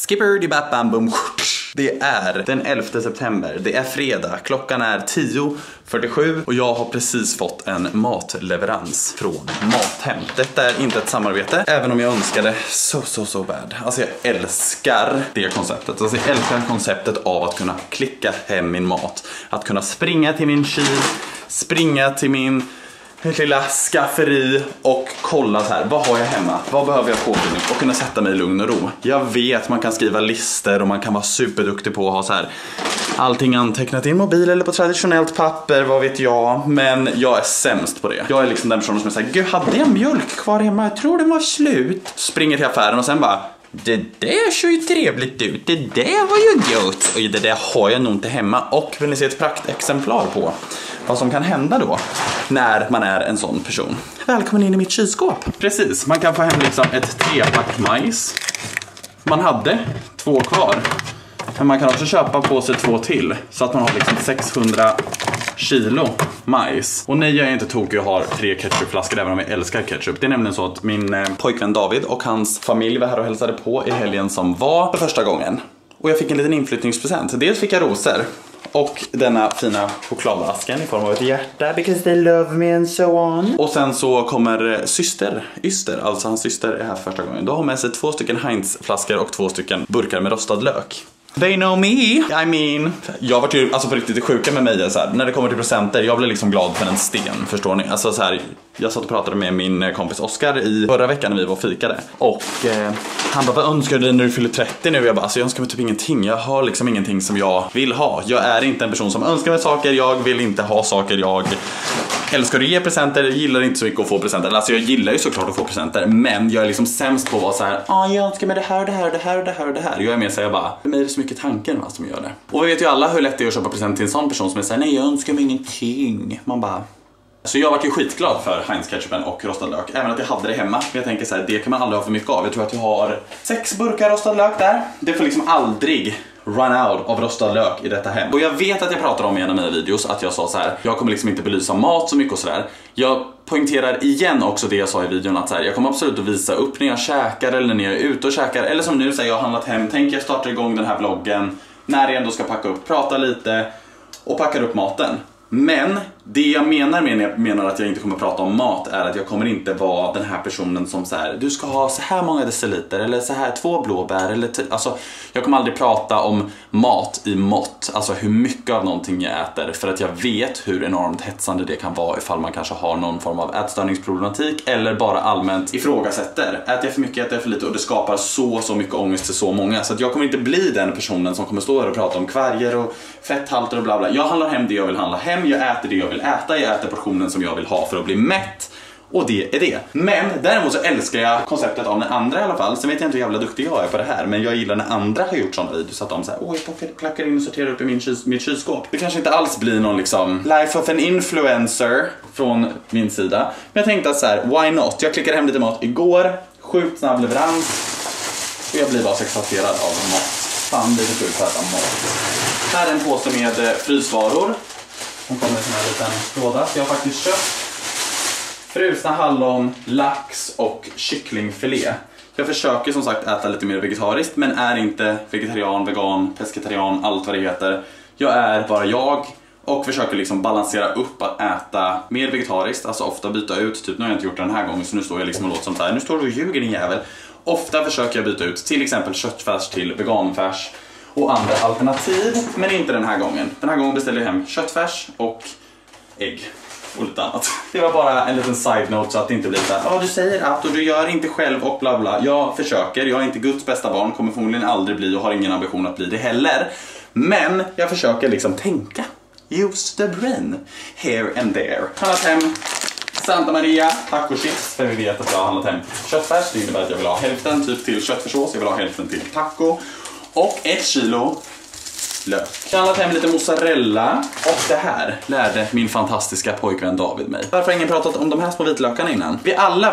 Skipper di bap bam bum. Det är den 11 september, det är fredag, klockan är 10:47 och jag har precis fått en matleverans från Mathem. Detta är inte ett samarbete, även om jag önskar det så bad. Alltså jag älskar det konceptet. Alltså jag älskar konceptet av att kunna klicka hem min mat. Att kunna springa till min kyl, springa till min lilla skafferi och kolla så här, vad har jag hemma? Vad behöver jag påfyllning? Och kunna sätta mig i lugn och ro. Jag vet man kan skriva listor och man kan vara superduktig på att ha så här allting antecknat i en mobil eller på traditionellt papper, vad vet jag. Men jag är sämst på det. Jag är liksom den personen som säger, gud, hade jag mjölk kvar hemma? Jag tror den var slut. Springer till affären och sen bara, det där ser ju trevligt ut. Det där var ju gott. Och det där har jag nog inte hemma. Och vill ni se ett praktexemplar på vad som kan hända då när man är en sån person? Välkommen in i mitt kylskåp. Precis, man kan få hem liksom ett 3-pack majs. Man hade 2 kvar. Men man kan också köpa på sig 2 till. Så att man har liksom 600 kilo majs. Och nej, jag är inte tokig och har 3 ketchupflaskor även om jag älskar ketchup. Det är nämligen så att min pojkvän David och hans familj var här och hälsade på i helgen som var för första gången. Och jag fick en liten inflyttningspresent. Dels fick jag rosor och denna fina chokladasken i form av ett hjärta, because they love me and so on. Och sen så kommer Yster, alltså hans syster är här för första gången. Då har hon med sig 2 stycken Heinz-flaskor och 2 stycken burkar med rostad lök. They know me, I mean. Jag var ju alltså på riktigt sjuka med mig så här. När det kommer till presenter, jag blir liksom glad för en sten, förstår ni? Alltså så här, jag satt och pratade med min kompis Oskar i förra veckan när vi var och fikade. Och han bara, vad önskar du när du fyller 30 nu? Jag bara, alltså jag önskar mig typ ingenting. Jag har liksom ingenting som jag vill ha. Jag är inte en person som önskar mig saker. Jag vill inte ha saker. Jag älskar att ge presenter. Jag gillar inte så mycket att få presenter. Alltså jag gillar ju såklart att få presenter. Men jag är liksom sämst på att vara så här, jag önskar mig det här, det här, det här, det här och det här. Jag är med så jag bara, för mig är det så mycket tanken vad som gör det. Och vi vet ju alla hur lätt det är att köpa present till en sån person som är så här, nej jag önskar mig ingenting. Man bara... Så jag var ju skitglad för Heinz ketchupen och rostad lök. Även att jag hade det hemma. Men jag tänker så här, det kan man aldrig ha för mycket av. Jag tror att jag har 6 burkar rostad lök där. Det får liksom aldrig run out av rostad lök i detta hem. Och jag vet att jag pratar om i en av mina videos att jag sa så här, jag kommer liksom inte belysa mat så mycket och sådär. Jag poängterar igen också det jag sa i videon att så här, jag kommer absolut att visa upp när jag käkar eller när jag är ute och käkar. Eller som nu säger jag har handlat hem, tänker jag starta igång den här vloggen när jag ändå ska packa upp, prata lite och packa upp maten. Men det jag menar att jag inte kommer prata om mat är att jag kommer inte vara den här personen som så här, du ska ha så här många deciliter eller så här 2 blåbär eller alltså jag kommer aldrig prata om mat i mått, alltså hur mycket av någonting jag äter, för att jag vet hur enormt hetsande det kan vara ifall man kanske har någon form av ätstörningsproblematik eller bara allmänt ifrågasätter. Äter jag för mycket, äter jag för lite, och det skapar så mycket ångest till så många, så att jag kommer inte bli den personen som kommer stå här och prata om kvarger och fetthalter och bla bla. Jag handlar hem det jag vill handla hem, jag äter det jag vill äta, jag äter portionen som jag vill ha för att bli mätt. Och det är det. Men däremot så älskar jag konceptet av den andra i alla fall. Sen vet jag inte hur jävla duktig jag är på det här, men jag gillar när andra har gjort sådana videos att de säger, jag klackar in och sorterar upp i mitt kylskåp. Det kanske inte alls blir någon liksom life of an influencer från min sida. Men jag tänkte att så här, why not? Jag klickade hem lite mat igår, sjukt snabb leverans. Och jag blir bara så exalterad av mat. Fan, det är sjukt att äta mat. Här är en påse med frysvaror. Hon kommer i en liten låda. Så jag har faktiskt köpt frusna hallon, lax och kycklingfilé. Jag försöker som sagt äta lite mer vegetariskt, men är inte vegetarian, vegan, pescetarian, allt vad det heter. Jag är bara jag och försöker liksom balansera upp att äta mer vegetariskt, alltså ofta byta ut, typ nu har jag inte gjort det den här gången så nu står jag liksom och låter sånt här. Nu står du och ljuger din jävel. Ofta försöker jag byta ut till exempel köttfärs till veganfärs och andra alternativ, men inte den här gången. Den här gången beställer jag hem köttfärs och ägg och lite annat. Det var bara en liten side note så att det inte blir såhär, du säger att och du gör inte själv och bla bla. Jag försöker, jag är inte Guds bästa barn, kommer förmodligen aldrig bli och har ingen ambition att bli det heller. Men jag försöker liksom tänka. Use the brain. Here and there. Handlat hem Santa Maria tacochips, för vi vet att jag har handlat hem köttfärs. Det innebär att jag vill ha hälften typ till köttfärssås, jag vill ha hälften till taco. Och 1 kilo lök. Jag har handlat hem lite mozzarella. Och det här lärde min fantastiska pojkvän David mig. Varför har ingen pratat om de här små vitlökarna innan? Vi alla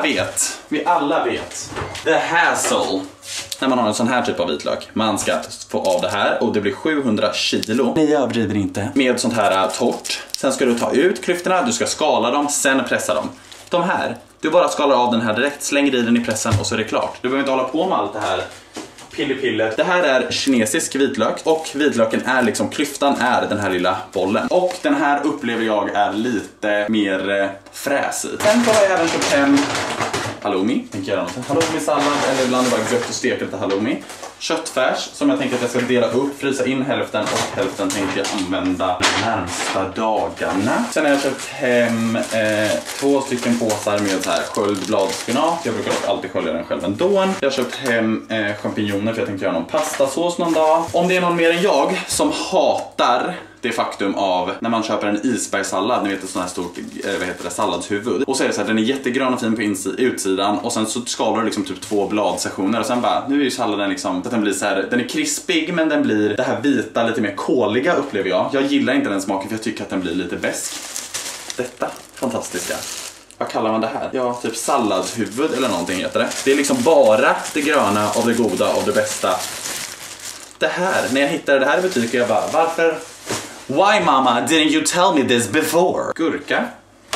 vet the hassle när man har en sån här typ av vitlök. Man ska få av det här och det blir 700 kilo. Nej, jag överdriver inte. Med sånt här torrt. Sen ska du ta ut klyftorna, du ska skala dem, sen pressa dem. De här, du bara skalar av den här direkt, slänger i den i pressen och så är det klart. Du behöver inte hålla på med allt det här Pillipillet. Det här är kinesisk vitlök och vitlöken är liksom, klyftan är den här lilla bollen. Och den här upplever jag är lite mer fräsig. Sen har jag även köpt hem halloumi. Tänker göra något. Halloumi-sallad eller ibland bara gött och steka lite halloumi. Köttfärs som jag tänker att jag ska dela upp, frysa in hälften och hälften tänker jag använda de närmsta dagarna. Sen har jag köpt hem 2 stycken påsar med så här sköldbladsspenat. Jag brukar alltid skölja den själv ändå. Jag har köpt hem champinjoner för jag tänkte göra någon pastasås någon dag. Om det är någon mer än jag som hatar det faktum av när man köper en isbergssallad, ni vet ett sån här stort salladshuvud. Och så är det så här, den är jättegrön och fin på utsidan och sen så skalar du liksom typ 2 bladsektioner och sen bara, nu är ju salladen liksom, att den blir så här, den är krispig men den blir det här vita, lite mer kåliga upplever jag. Jag gillar inte den smaken för jag tycker att den blir lite besk. Detta, fantastiska. Vad kallar man det här? Ja, typ salladshuvud eller någonting heter det. Det är liksom bara det gröna av det goda av det bästa. Det här, när jag hittade det här i butiken jag bara, varför? Why mama didn't you tell me this before? Gurka.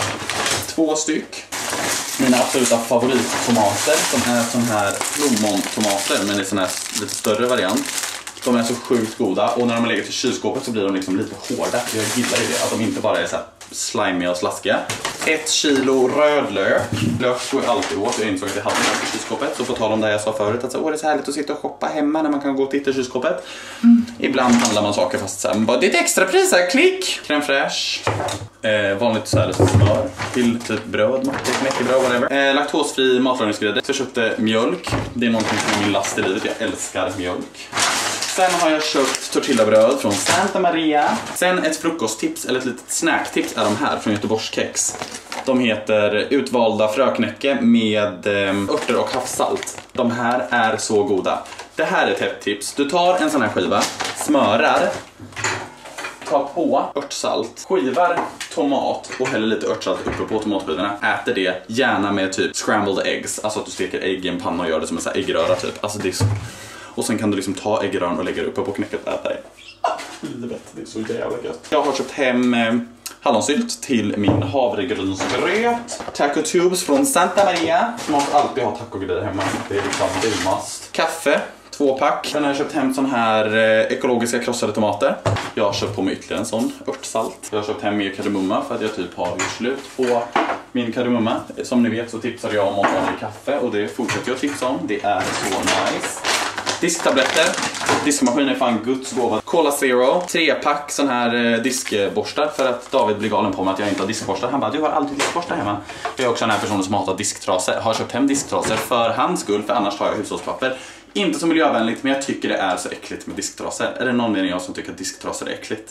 2 styck. Mina absoluta favorittomater som är sån här plommontomater men i sån här lite större variant. De är så sjukt goda och när de lägger till kylskåpet så blir de liksom lite hårda. Jag gillar ju det, att de inte bara är så här slimiga och slaskiga. 1 kilo rödlök. Lök går alltid åt. Jag insåg att jag hade lök i kylskåpet. Så på tal om det jag sa förut att så, det är så härligt att sitta och shoppa hemma när man kan gå och titta i kylskåpet. Ibland handlar man saker fast så här, bara, det är ett extra pris här, klick! Crème fraîche. Vanligt så här smör till typ bröd, knäckebröd, whatever. Laktosfri matlagningsgrädde. Så jag köpte mjölk. Det är någonting som är min last i livet. Jag älskar mjölk. Sen har jag köpt tortillabröd från Santa Maria. Sen ett frukosttips, eller ett litet snacktips är de här från Göteborgskex. De heter utvalda fröknäcke med örter och havssalt. De här är så goda. Det här är ett hett tips. Du tar en sån här skiva, smörar, tar på örtsalt, skivar tomat och häller lite örtsalt uppe på tomatskivorna. Äter det gärna med typ scrambled eggs. Alltså att du steker ägg i en panna och gör det som en sån här äggröra typ. Alltså det är så... Och sen kan du liksom ta äggröran och lägga uppe på knäcket och äta det. Livet, det är så jävla gött. Jag har köpt hem hallonsylt till min havregrynsgröt. Taco tubes från Santa Maria. Man måste alltid ha tacogrejer hemma. Det är liksom, det är must. Kaffe, 2 pack. Sen har jag köpt hem sån här ekologiska krossade tomater. Jag har köpt på mig ytterligare en sån örtsalt. Jag har köpt hem mer kardemumma för att jag typ har gjort slut på min kardemumma. Som ni vet så tipsade jag om vanlig kaffe och det fortsätter jag tipsa om. Det är så nice. Disktabletter. Diskmaskinen är fan Guds gåva. Cola Zero. 3-pack sån här diskborstar. För att David blir galen på mig att jag inte har diskborstar. Han bara, du har alltid diskborstar hemma. Jag är också den här personen som hatar disktrasor. Har köpt hem disktrasor för hans skull. För annars tar jag hushållspapper. Inte så miljövänligt men jag tycker det är så äckligt med disktrasor. Är det någon av er som tycker att disktrasor är äckligt?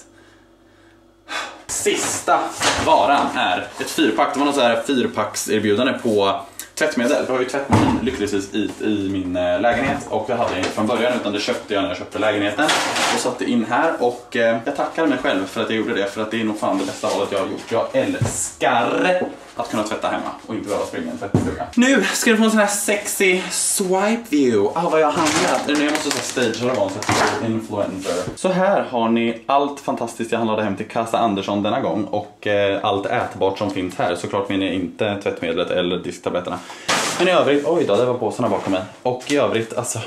Sista varan är ett 4-pack. Det var något så här 4-packserbjudande på tvättmedel. Jag har ju tvättmaskin lyckligtvis i min lägenhet och jag hade det inte från början utan det köpte jag när jag köpte lägenheten och satte in här och jag tackar mig själv för att jag gjorde det för att det är nog fan det bästa valet jag har gjort. Jag älskar att kunna tvätta hemma och inte behöva springa en tvättstuga. Nu ska du få en sån här sexy swipe view av vad jag har handlat. Nu jag måste stagea det var en influencer. Så här har ni allt fantastiskt jag handlade hem till Casa Andersson denna gång och allt ätbart som finns här. Såklart menar jag inte tvättmedlet eller disktabletterna. Men i övrigt, oj då, det var påsarna bakom mig. Och i övrigt, alltså,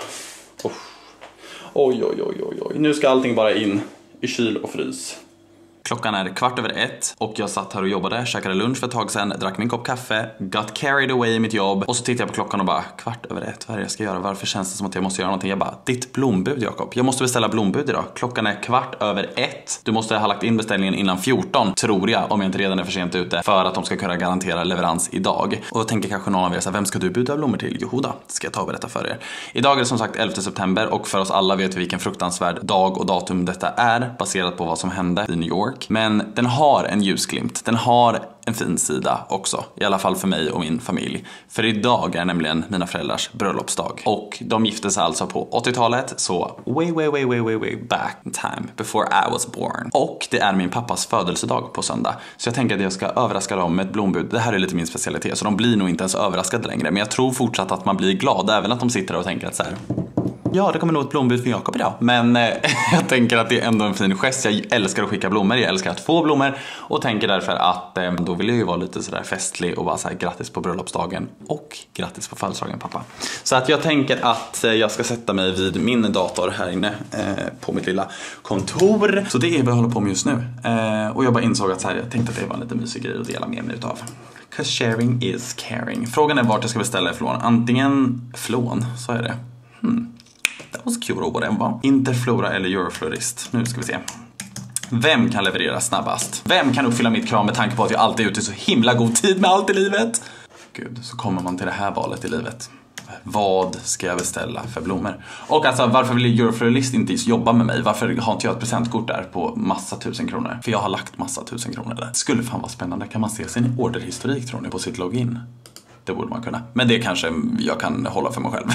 oj. Nu ska allting bara in i kyl och frys. Klockan är 1:15 och jag satt här och jobbade, käkade lunch för ett tag sedan, drack min kopp kaffe, got carried away i mitt jobb och så tittade jag på klockan och bara 1:15, vad är det jag ska göra? Varför känns det som att jag måste göra någonting? Jag bara, ditt blombud Jakob, jag måste beställa blombud idag. Klockan är 1:15. Du måste ha lagt in beställningen innan 14, tror jag, om jag inte redan är för sent ute, för att de ska kunna garantera leverans idag. Och då tänker kanske någon av er så här, vem ska du buda blommor till? Jo då, det ska jag ta och berätta för er. Idag är det som sagt 11 september och för oss alla vet vi vilken fruktansvärd dag och datum detta är, baserat på vad som hände i New York. Men den har en ljusglimt. Den har en fin sida också. I alla fall för mig och min familj. För idag är nämligen mina föräldrars bröllopsdag. Och de gifte sig alltså på 80-talet. Så way back in time. Before I was born. Och det är min pappas födelsedag på söndag. Så jag tänker att jag ska överraska dem med ett blombud. Det här är lite min specialitet. Så de blir nog inte ens överraskade längre. Men jag tror fortsatt att man blir glad. Även att de sitter och tänker att så här... Ja, det kommer nog ett blombud för Jakob idag. Men jag tänker att det är ändå en fin gest. Jag älskar att skicka blommor, jag älskar att få blommor. Och tänker därför att då vill jag ju vara lite sådär festlig och bara säga grattis på bröllopsdagen. Och grattis på födelsedagen, pappa. Så att jag tänker att jag ska sätta mig vid min dator här inne på mitt lilla kontor. Så det är vad jag håller på med just nu. Och jag bara insåg att så här, jag tänkte att det var en lite mysig grej att dela med mig utav. 'Cause sharing is caring. Frågan är vart jag ska beställa ifrån. Antingen Flån, så är det. Det var så kul att den var. Interflora eller Euroflorist. Nu ska vi se. Vem kan leverera snabbast? Vem kan uppfylla mitt krav med tanke på att jag alltid är ute i så himla god tid med allt i livet? Gud, så kommer man till det här valet i livet. Vad ska jag beställa för blommor? Och alltså, varför vill Euroflorist inte jobba med mig? Varför har inte jag ett presentkort där på massa 1000 kronor? För jag har lagt massa 1000 kronor där. Skulle fan vara spännande. Kan man se sin orderhistorik, tror ni, på sitt login? Det borde man kunna. Men det kanske jag kan hålla för mig själv.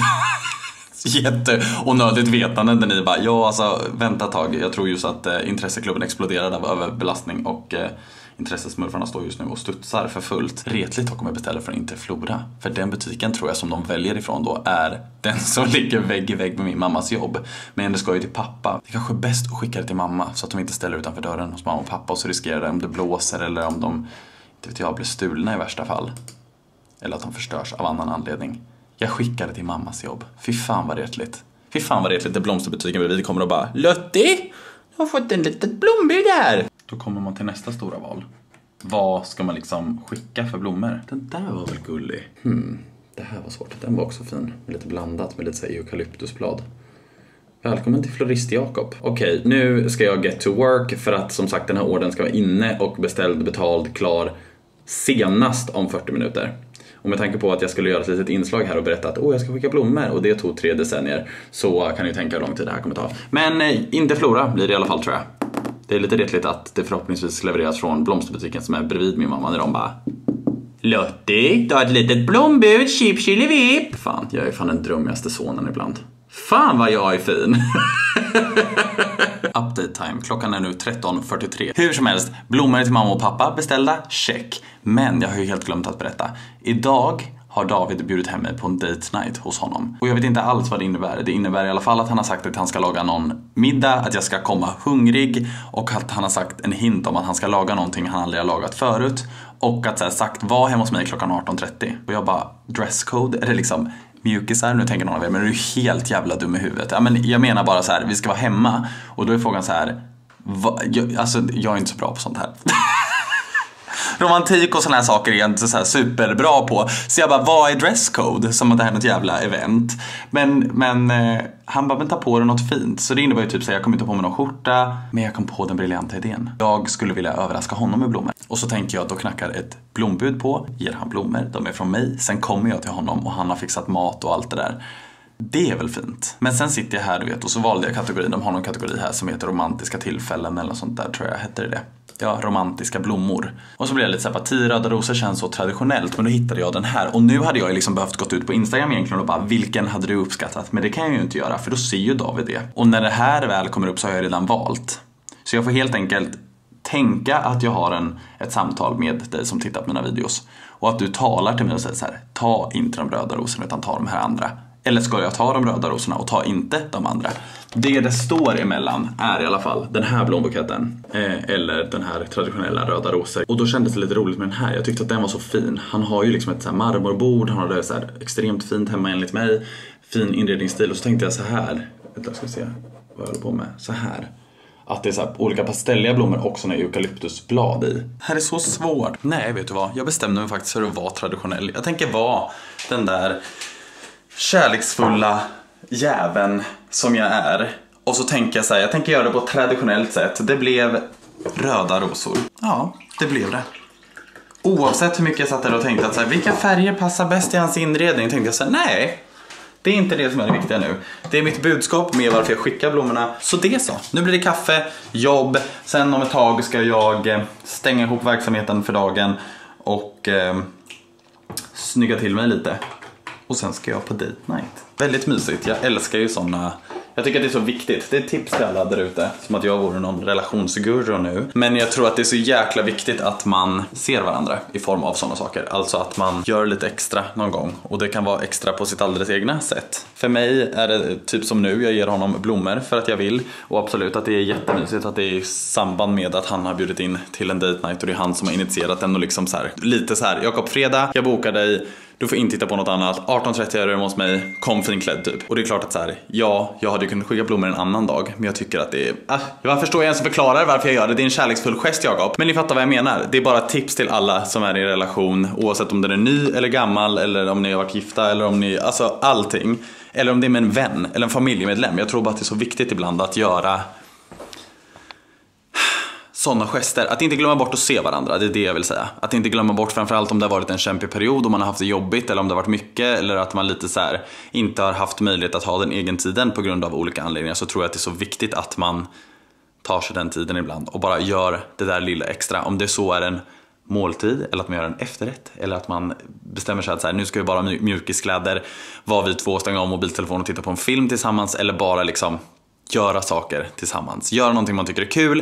Jätteonödigt vetande när ni bara, ja alltså vänta ett tag. Jag tror just att intresseklubben exploderade av överbelastning och intressesmurfarna står just nu och studsar för fullt. Retligt om jag beställer från Interflora. För den butiken tror jag som de väljer ifrån då är den som ligger vägg i vägg med min mammas jobb. Men det ska ju till pappa. Det är kanske är bäst att skicka det till mamma så att de inte ställer utanför dörren hos mamma och pappa och så riskerar det om det blåser eller om de, inte vet jag, blir stulna i värsta fall. Eller att de förstörs av annan anledning. Jag skickade till mammas jobb. Fy fan vad retligt. Fy fan vad retligt. Det blomsterbutiken bredvid kommer och bara, Lötti, jag har fått en litet blombud där. Då kommer man till nästa stora val. Vad ska man liksom skicka för blommor? Den där var väl gullig. Det här var svårt. Den var också fin. Lite blandat med lite så här eukalyptusblad. Välkommen till Florist Jakob. Okej, nu ska jag get to work. För att som sagt den här ordern ska vara inne och beställd, betald, klar senast om 40 minuter. Och med tanke på att jag skulle göra ett litet inslag här och berätta att jag ska skicka blommor och det tog 3 decennier, så kan ni tänka hur lång tid det här kommer ta. Men Interflora blir det i alla fall, tror jag. Det är lite retligt att det förhoppningsvis levereras från blomsterbutiken som är bredvid min mamma när de bara, Lotti, du har ett litet blombud, chip chili. Fan, jag är fan den drömmigaste sonen ibland. Fan vad jag är fin. Update time. Klockan är nu 13:43. Hur som helst, blommor till mamma och pappa beställda, check. Men jag har ju helt glömt att berätta. Idag har David bjudit hem mig på en date night hos honom. Och jag vet inte alls vad det innebär. Det innebär i alla fall att han har sagt att han ska laga någon middag, att jag ska komma hungrig. Och att han har sagt en hint om att han ska laga någonting han aldrig har lagat förut. Och att så här, sagt, var hemma hos mig klockan 18:30. Och jag bara, dresscode? Är det liksom mjukisar? Nu tänker någon av er, men du är helt jävla dum i huvudet. Ja, men jag menar bara så här, vi ska vara hemma. Och då är frågan så här, jag är inte så bra på sånt här. Romantik och såna här saker är jag inte så här superbra på. Så jag bara, vad är dresscode? Som att det här är något jävla event. Men han bara, men ta på dig något fint. Så det innebär ju typ så här, jag kommer inte på mig någon skjorta. Men jag kom på den briljanta idén. Jag skulle vilja överraska honom med blommor. Och så tänker jag att då knackar ett blombud på. Ger han blommor, de är från mig. Sen kommer jag till honom och han har fixat mat och allt det där. Det är väl fint. Men sen sitter jag här, du vet, och så valde jag kategorin. De har någon kategori här som heter romantiska tillfällen eller sånt där, tror jag heter det. Ja, romantiska blommor. Och så blev jag lite såhär, partiröda rosor känns så traditionellt. Men då hittade jag den här. Och nu hade jag liksom behövt gått ut på Instagram egentligen och bara, vilken hade du uppskattat? Men det kan jag ju inte göra, för då ser ju David det. Och när det här väl kommer upp så har jag redan valt. Så jag får helt enkelt tänka att jag har ett samtal med dig som tittar på mina videos. Och att du talar till mig och säger så här, ta inte de röda rosorna utan ta de här andra. Eller ska jag ta de röda rosorna och ta inte de andra? Det står emellan är i alla fall den här blombuketten. Eller den här traditionella röda rosor. Och då kändes det lite roligt med den här. Jag tyckte att den var så fin. Han har ju liksom ett så här marmorbord. Han har det så här extremt fint hemma enligt mig. Fin inredningsstil. Och så tänkte jag så här. Vänta, ska vi se vad jag håller på med. Så här. Att det är så här olika pastelliga blommor och såna eukalyptusblad i. Det här är så svårt. Nej, vet du vad? Jag bestämde mig faktiskt för att vara traditionell. Jag tänker vara den där kärleksfulla jäveln som jag är. Och så tänker jag så här, jag tänker göra det på ett traditionellt sätt. Det blev röda rosor. Ja, det blev det. Oavsett hur mycket jag satt där och tänkte att så här, vilka färger passar bäst i hans inredning, tänkte jag så här, nej. Det är inte det som är det viktiga nu. Det är mitt budskap med varför jag skickar blommorna. Så det så. Nu blir det kaffe, jobb. Sen om ett tag ska jag stänga ihop verksamheten för dagen. Och snygga till mig lite. Och sen ska jag på date night. Väldigt mysigt. Jag älskar ju såna Jag tycker att det är så viktigt. Det är ett tips till alla där ute. Som att jag vore någon relationsguru nu. Men jag tror att det är så jäkla viktigt att man ser varandra i form av sådana saker. Alltså att man gör lite extra någon gång. Och det kan vara extra på sitt alldeles egna sätt. För mig är det typ som nu. Jag ger honom blommor för att jag vill. Och absolut att det är jättemysigt att det är i samband med att han har bjudit in till en date night. Och det är han som har initierat den och liksom så här, lite så här: Jakob, fredag, jag bokar dig. Du får inte titta på något annat. 18:30 är du hos mig. Kom finklädd typ. Och det är klart att så här, ja, jag hade kunnat skicka blommor en annan dag. Men jag tycker att det är... jag förstår jag ens förklarar varför jag gör det. Det är en kärleksfull gest, Jakob. Men ni fattar vad jag menar. Det är bara ett tips till alla som är i en relation. Oavsett om den är ny eller gammal. Eller om ni har varit gifta. Eller om ni... Alltså allting. Eller om det är med en vän. Eller en familjemedlem. Jag tror bara att det är så viktigt ibland att göra... sådana gester, att inte glömma bort att se varandra, det är det jag vill säga. Att inte glömma bort, framförallt om det har varit en kämpig period och man har haft det jobbigt, eller om det har varit mycket, eller att man lite så här inte har haft möjlighet att ha den egen tiden på grund av olika anledningar, så tror jag att det är så viktigt att man tar sig den tiden ibland och bara gör det där lilla extra. Om det så är en måltid, eller att man gör en efterrätt, eller att man bestämmer sig att så här, nu ska vi bara mjukiskläder, var vi två, stänga av mobiltelefonen och titta på en film tillsammans, eller bara liksom göra saker tillsammans. Göra någonting man tycker är kul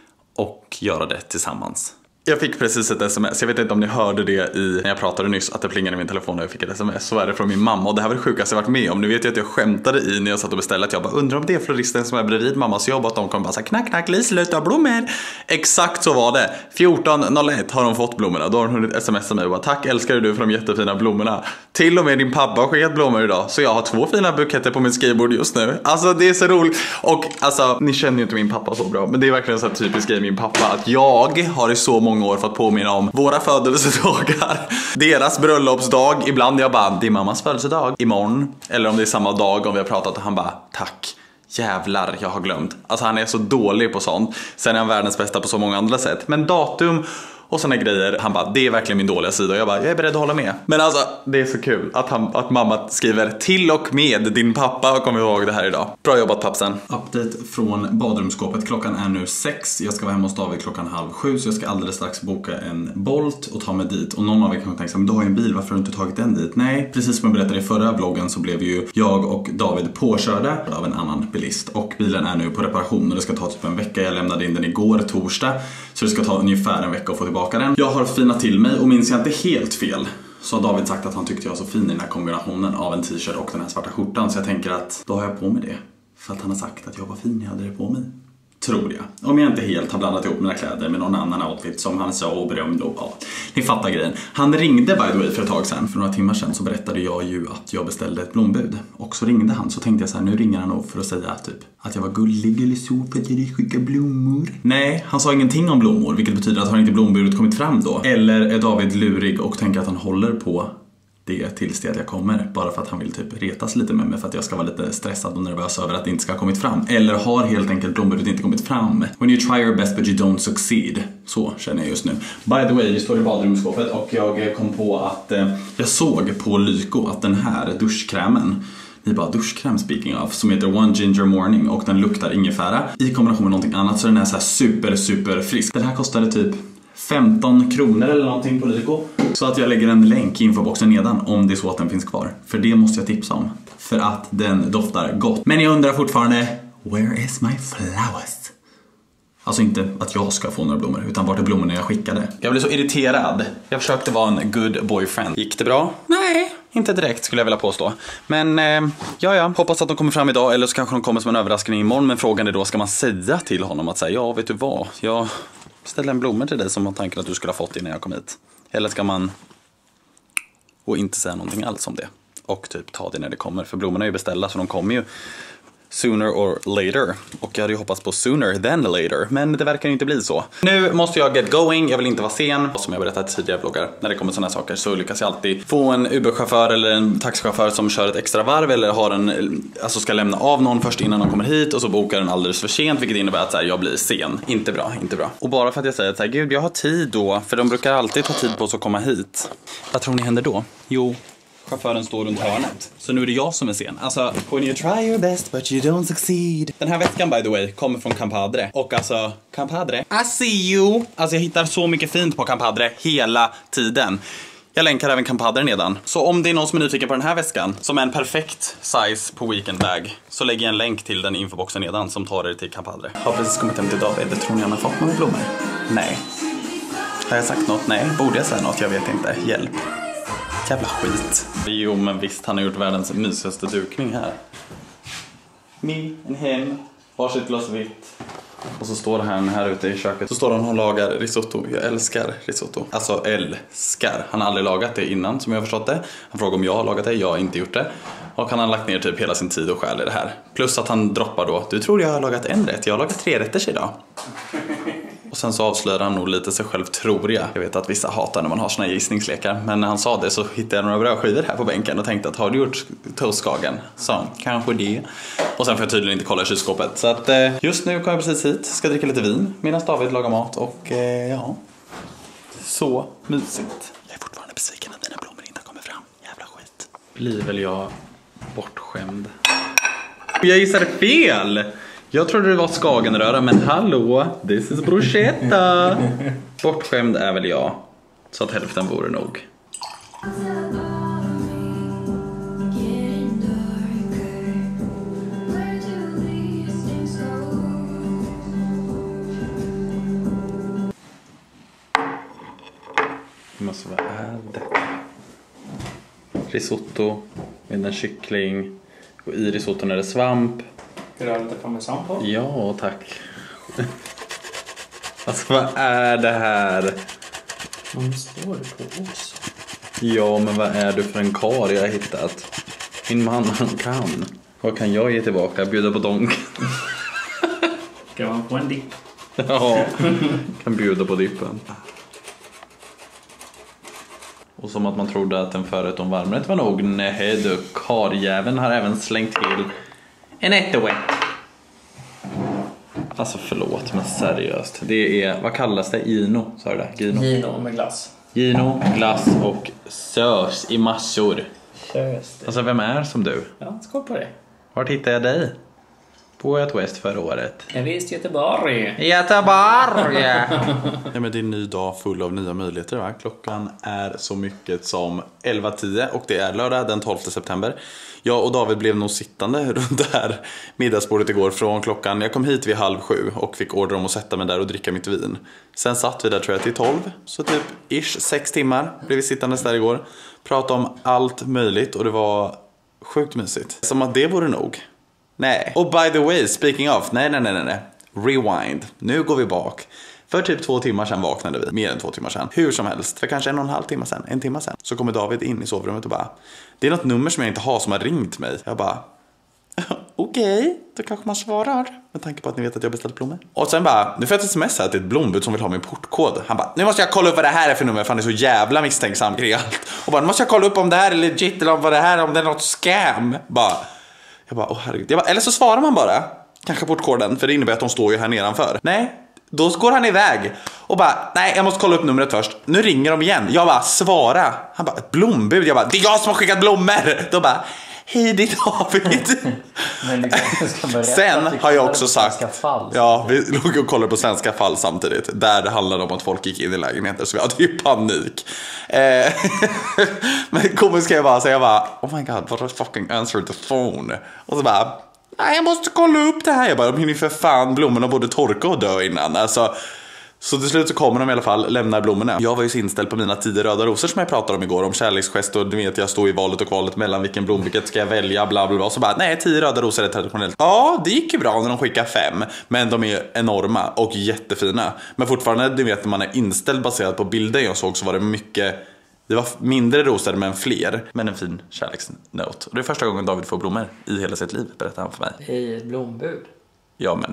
och göra det tillsammans. Jag fick precis ett sms, jag vet inte om ni hörde det när jag pratade nyss, att det plingade i min telefon och jag fick ett sms. Så är det från min mamma, och det här var det sjukaste jag varit med om. Nu vet jag att jag skämtade i när jag satt och beställde, att jag bara undrar om det är floristen som är bredvid mammas jobb, att de kommer bara säga knack knack, Liselöta blommor. Exakt så var det. 14:01 har de fått blommorna. Då har hon hunnit smsa mig och bara, tack älskar du för de jättefina blommorna. Till och med din pappa har skickat blommor idag, så jag har 2 fina buketter på min skrivbord just nu. Alltså det är så roligt. Och alltså, ni känner ju inte min pappa så bra, men det är verkligen så här typiskt grej min pappa, att jag har i så många år fått påminna om våra födelsedagar, deras bröllopsdag. Ibland jag bara, det är mammas födelsedag imorgon. Eller om det är samma dag, om vi har pratat, och han bara, tack. Jävlar, jag har glömt. Alltså han är så dålig på sånt. Sen är han världens bästa på så många andra sätt. Men datum och såna grejer, han bara, det är verkligen min dåliga sida. Och jag bara, jag är beredd att hålla med. Men alltså, det är så kul att mamma skriver, till och med din pappa har kommit ihåg det här idag. Bra jobbat pappsen. Update från badrumsskåpet. Klockan är nu 6. Jag ska vara hemma hos David klockan 6:30. Så jag ska alldeles strax boka en Bolt och ta mig dit. Och någon av er kan tänka sig, men du har ju en bil, varför har du inte tagit den dit? Nej, precis som jag berättade i förra vloggen så blev ju jag och David påkörda av en annan bilist. Och bilen är nu på reparation och det ska ta typ en vecka. Jag lämnade in den igår, torsdag. Så det ska ta ungefär en vecka att få tillbaka den. Jag har finat till mig, och minns jag inte helt fel så har David sagt att han tyckte jag var så fin i den här kombinationen av en t-shirt och den här svarta skjortan. Så jag tänker att då har jag på mig det. För att han har sagt att jag var fin när jag hade det på mig. Tror jag. Om jag inte helt har blandat ihop mina kläder med någon annan outfit som han så berömd och ja, ni fattar grejen. Han ringde by the way för ett tag sedan. För några timmar sedan så berättade jag ju att jag beställde ett blombud. Och så ringde han, så tänkte jag så här, nu ringer han nog för att säga typ att jag var gullig eller så för att jag skickar blommor. Nej, han sa ingenting om blommor, vilket betyder att har inte blombudet kommit fram då. Eller är David lurig och tänker att han håller på det tills det att jag kommer, bara för att han vill typ retas lite med mig för att jag ska vara lite stressad och nervös över att det inte ska ha kommit fram. Eller har helt enkelt blombudet inte kommit fram. When you try your best but you don't succeed. Så känner jag just nu. By the way, vi står i badrumsskåpet och jag kom på att jag såg på Lyko att den här duschkrämen, ni bara duschkräm speaking of, som heter One Ginger Morning, och den luktar ingefära i kombination med någonting annat, så den är så här super frisk. Den här kostade typ 15 kronor eller någonting på Lyko. Så att jag lägger en länk i infoboxen nedan om det är så att den finns kvar. För det måste jag tipsa om. För att den doftar gott. Men jag undrar fortfarande, where is my flowers? Alltså inte att jag ska få några blommor, utan vart är blommorna jag skickade? Jag blev så irriterad. Jag försökte vara en good boyfriend. Gick det bra? Nej, inte direkt skulle jag vilja påstå. Men ja, hoppas att de kommer fram idag. Eller så kanske de kommer som en överraskning imorgon. Men frågan är då, ska man säga till honom att säga, ja vet du vad, jag ställde en blommor till dig som man tänker att du skulle ha fått innan jag kom hit. Eller ska man och inte säga någonting alls om det och typ ta det när det kommer, för blommorna är ju beställda så de kommer ju sooner or later. Och jag hade ju hoppats på sooner than later, men det verkar inte bli så. Nu måste jag get going, jag vill inte vara sen. Som jag berättade tidigare vloggar, när det kommer sådana saker så lyckas jag alltid få en Uber-chaufför eller en taxichaufför som kör ett extra varv, eller har en, alltså ska lämna av någon först innan de kommer hit, och så bokar den alldeles för sent, vilket innebär att så här, jag blir sen. Inte bra. Och bara för att jag säger att så här, gud jag har tid då, för de brukar alltid ta tid på oss att komma hit. Vad tror ni händer då? Jo, chauffören står runt hörnet. Så nu är det jag som är sen. Alltså, when you try your best but you don't succeed. Den här väskan by the way kommer från Campadre. Och alltså, Campadre, I see you. Alltså jag hittar så mycket fint på Campadre hela tiden. Jag länkar även kampadder nedan. Så om det är någon som är nyfiken på den här väskan, som är en perfekt size på weekendbag, så lägger jag en länk till den infoboxen nedan som tar er till kampadder. Jag har precis kommit hem till David. Tror ni han har fått några blommor? Nej. Har jag sagt något? Nej. Borde jag säga något? Jag vet inte. Hjälp. Jävla skit. Jo, men visst, han har gjort världens mysigaste dukning här. En hem. Varsitt glas vitt. Och så står han här ute i köket. Så står han och lagar risotto. Jag älskar risotto. Alltså älskar. Han har aldrig lagat det innan, som jag har förstått det. Han frågar om jag har lagat det. Jag har inte gjort det. Och han har lagt ner typ hela sin tid och själ i det här. Plus att han droppar då: du tror jag har lagat en rätt? Jag har lagat 3 rätter idag. Och sen så avslöjar han nog lite sig själv, tror jag. Jag vet att vissa hatar när man har såna gissningslekar. Men när han sa det så hittade jag några brödskivor här på bänken och tänkte att har du gjort toastskagen? Så, kanske det. Och sen får jag tydligen inte kolla i kylskåpet. Så att just nu kommer jag precis hit. Ska dricka lite vin medan David lagar mat. Och ja, så mysigt. Jag är fortfarande besviken att dina blommor inte kommer fram. Jävla skit. Blir väl jag bortskämd. Jag gissade fel! Jag trodde det var skagenröra, men hallå, this is bruschetta. Bortskämd är väl jag, så att hälften vore nog. Det måste vara det. Risotto med en kyckling. Och i risotton är det svamp. Ska du ha lite parmesan på? Ja, tack. Alltså, vad är det här? Vad står det på oss? Ja, men vad är du för en karl jag har hittat? Min man, han kan. Vad kan jag ge tillbaka? Bjuda på donk. Ska man få en dipp? Ja, kan bjuda på dippen. Och som att man trodde att en förrätt om varmrätt var nog. Nej du, karjäveln har även slängt till en etowet. Alltså förlåt, men seriöst. Det är, vad kallas det? Gino, sa du det? Gino med glass. Gino, glass och sös i massor. Just det. Alltså vem är som du? Ja, skål på det. Vart hittade jag dig? På ett West förra året. Jag visste Göteborg. Göteborg! Ja, men det är en ny dag full av nya möjligheter, va? Klockan är så mycket som 11:10 och det är lördag den 12 september. Jag och David blev nog sittande runt det här middagsbordet igår från klockan. Jag kom hit vid 6:30 och fick order om att sätta mig där och dricka mitt vin. Sen satt vi där tror jag till 12, så typ 6 timmar blev vi sittandes där igår. Pratade om allt möjligt och det var sjukt mysigt. Som att det vore nog. Nej. Och by the way, speaking of, nej. Rewind. Nu går vi bak. För typ 2 timmar sedan vaknade vi. Mer än 2 timmar sedan. Hur som helst. För kanske 1,5 timmar sedan. 1 timme sedan. Så kommer David in i sovrummet och bara: det är något nummer som jag inte har som har ringt mig. Jag bara: okej, då kanske man svarar. Med tanke på att ni vet att jag beställt blommor. Och sen bara: nu får jag ett sms här till ett blombud som vill ha min portkod. Han bara: nu måste jag kolla upp vad det här är för nummer. För han är så jävla misstänksam kring allt. Och bara: nu måste jag kolla upp om det här är legit. Eller om vad det här är, om det är något scam. Jag bara, åh herregud. Eller så svarar man bara kanske portkoden, för det innebär att de står ju här nedanför. Nej, då går han iväg och bara: nej, jag måste kolla upp numret först. Nu ringer de igen. Jag bara: svara. Han bara: ett blombud. Jag bara: det är jag som har skickat blommor. Då bara: hej, det är David. Men liksom, sen har jag också sagt, ja, vi låg och kollade på Svenska fall samtidigt. Där det handlade om att folk gick in i lägenheter. Så vi hade ju panik. Men komiskt ska jag bara säga, jag bara: oh my god, what a fucking answer the phone. Och så bara: nej, jag måste kolla upp det här. Jag bara: de hinner för fan, blommorna både torka och dö innan. Alltså, så till slut så kommer de i alla fall, lämnar blommorna. Jag var ju så inställd på mina 10 röda rosor som jag pratade om igår. Om kärleksgest och du vet, jag står i valet och kvalet mellan vilken blombuket ska jag välja, bla bla bla. Och så bara: nej, 10 röda rosor är traditionellt. Ja, det gick ju bra när de skickar 5. Men de är enorma och jättefina. Men fortfarande, du vet, när man är inställd baserat på bilder jag såg, så var det mycket. Det var mindre rosor men fler. Men en fin kärleksnot. Och det är första gången David får blommor i hela sitt liv, berättar han för mig. I ett blombud. Ja, men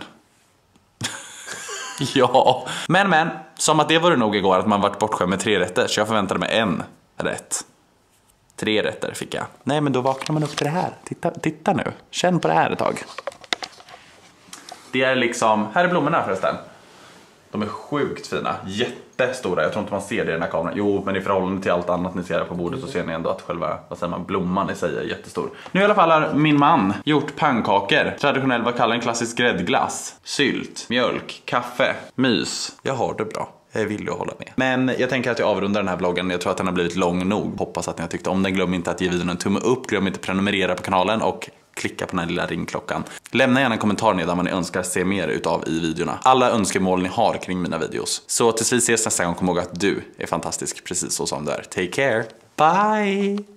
ja, men som att det var det nog igår att man varit bortskämd med 3 rätter. Så jag förväntade mig 1 rätt. 3 rätter fick jag. Nej, men då vaknar man upp till det här. Titta nu, känn på det här ett tag. Det är liksom, här är blommorna förresten. De är sjukt fina, jättestora. Jag tror inte man ser det i den här kameran. Jo, men i förhållande till allt annat ni ser på bordet så ser ni ändå att själva, vad säger man, blomman i sig är jättestor. Nu i alla fall har min man gjort pannkakor. Traditionell, vad kallar en klassisk gräddglass. Sylt, mjölk, kaffe, mys. Jag har det bra. vill du hålla med. Men jag tänker att jag avrundar den här vloggen. Jag tror att den har blivit lång nog. Hoppas att ni har tyckt om den. Glöm inte att ge videon en tumme upp. Glöm inte att prenumerera på kanalen och klicka på den här lilla ringklockan. Lämna gärna en kommentar ner där vad ni önskar se mer utav i videorna. Alla önskemål ni har kring mina videos. Så tills vi ses nästa gång, kom ihåg att du är fantastisk precis så som du är. Take care. Bye!